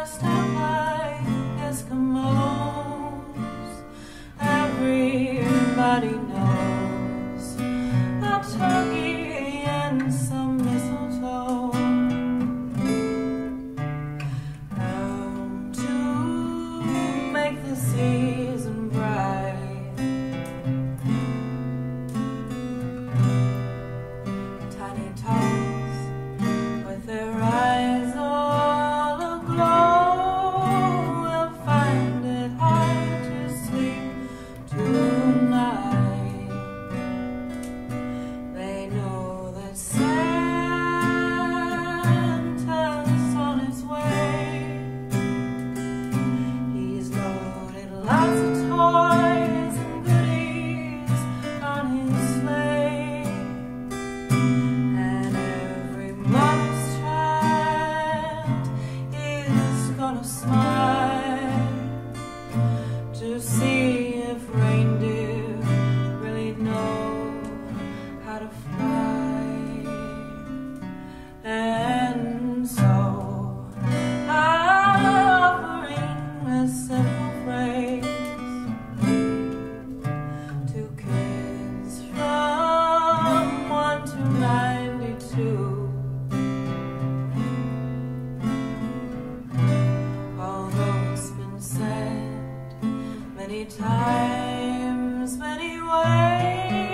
dressed up like Eskimos. Everybody knows a turkey and some mistletoe help to make the season bright. Tiny tots with their eyes all aglow will find it hard to sleep tonight. They know that Santa's on his way. He's loaded lots of toys and goodies on his sleigh, and every mother's child is gonna smile to see if reindeer really know how to fly. And so I'm offering a simple phrase to kids from 1 to 92. Although it's been said many times, many ways,